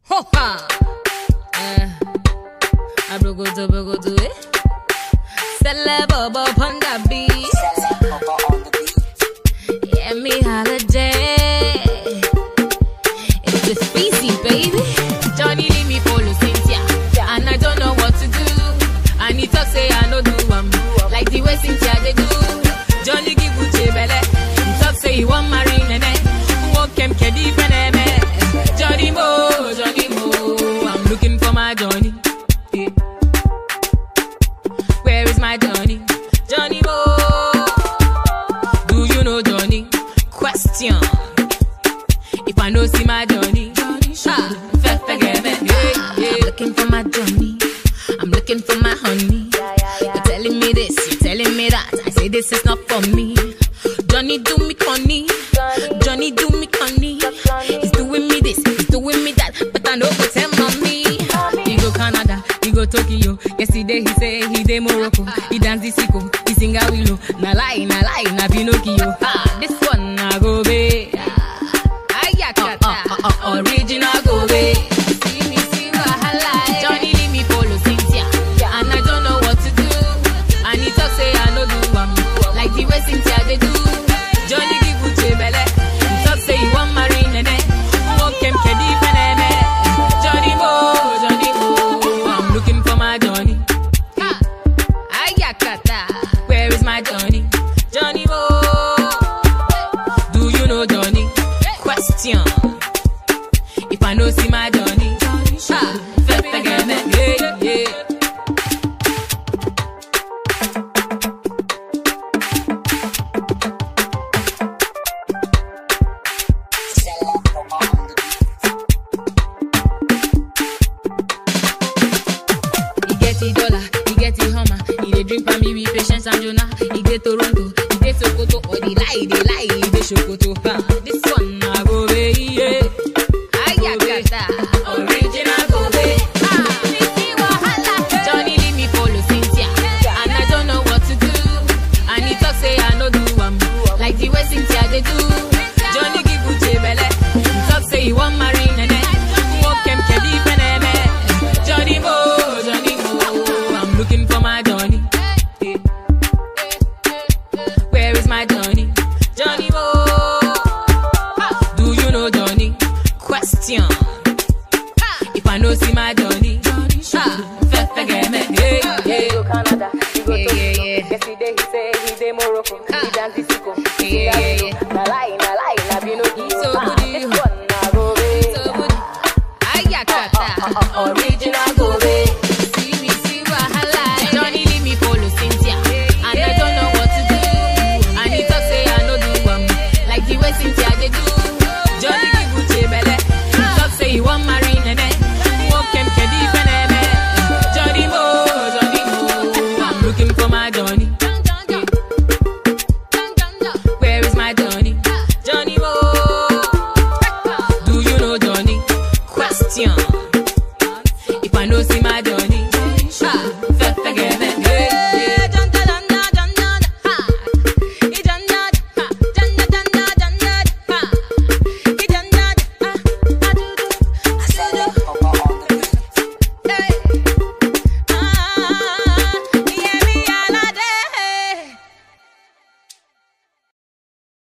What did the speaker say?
Ho ha! I broke to it. Celeb on the beat. Yeah, me holiday. It's the species, baby. Johnny leave me follow Cynthia, and I don't know what to do. And he talk say I no do like the way Cynthia they do. Johnny give Uche belle. He talk say he want marry nene. Walk him kedi feneme. Johnny Mo, I'm looking for my Johnny. Yeah. Where is my Johnny? Johnny Mo. Do you know Johnny? Question. If I know see my Johnny, I'm looking for my Johnny. I'm looking for my honey. You're telling me this, you're telling me that. I say this is not for me. Johnny do me conny. Johnny do me conny. He's doing me this, he's doing me that. But I know what's him on me. He go Canada, he go Tokyo. Yesterday he say he dey Morocco. He dance the sicko, he sing a willow. Na lie, na Pinocchio. This one na go be. Original go be. See wahala. Johnny leave me follow Cynthia, and I don't know what to do. And he talk say I no do like the way Cynthia they do. Johnny give Uche belle. He talk say he want marry nene. Walk him kedi feneme. Johnny Mo, I'm looking for my Johnny. Where is my Johnny? Johnny Mo. Do you know Johnny? Question. If I know see my Johnny, he get the dollar, he get the hummer, he dey drink for me with patience and Jonah. He dey Toronto, he dey Sokoto, or they lie, he dey Sokoto. This one I go away, yeah. Original go be. Johnny leave me follow Cynthia, and I don't know what to do. And he talk say I no do like the way Cynthia they do. Johnny give Uche belle. He talk say he want marry nene. Walk him kedi feneme. Johnny Mo, I'm looking for my Johnny. Where is my Johnny? Johnny Mo. Do you know Johnny? Question. If I know see my Johnny, forget me. He go Canada, he go Tokyo. Yesterday he say he dey Morocco. He dance the sicko. Na lie, na Pinocchio. So good, This one na go be. so good. Original.